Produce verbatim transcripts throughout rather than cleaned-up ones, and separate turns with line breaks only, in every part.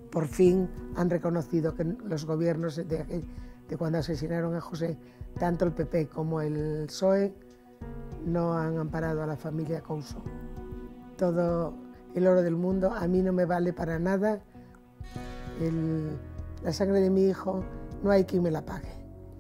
por fin han reconocido que los gobiernos de, de cuando asesinaron a José, tanto el P P como el P S O E, no han amparado a la familia Couso. Todo el oro del mundo a mí no me vale para nada. El, la sangre de mi hijo no hay quien me la pague.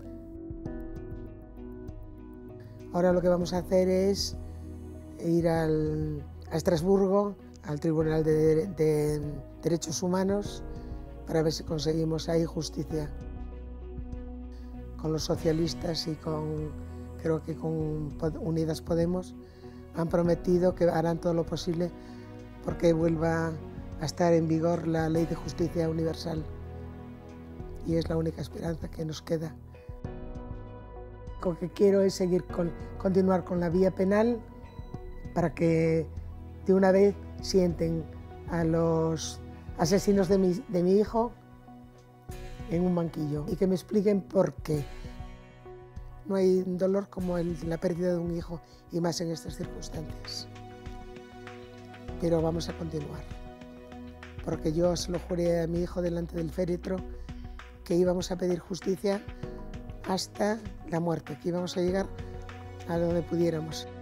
Ahora lo que vamos a hacer es ir al, a Estrasburgo, al Tribunal de, de Derechos Humanos, para ver si conseguimos ahí justicia. Con los socialistas y con, creo que con Unidas Podemos, han prometido que harán todo lo posible porque vuelva a estar en vigor la Ley de Justicia Universal. Y es la única esperanza que nos queda. Lo que quiero es seguir con, continuar con la vía penal para que de una vez sienten a los asesinos de mi, de mi hijo en un banquillo y que me expliquen por qué. No hay dolor como el de la pérdida de un hijo y más en estas circunstancias. Pero vamos a continuar, porque yo se lo juré a mi hijo delante del féretro que íbamos a pedir justicia hasta la muerte, que íbamos a llegar a donde pudiéramos.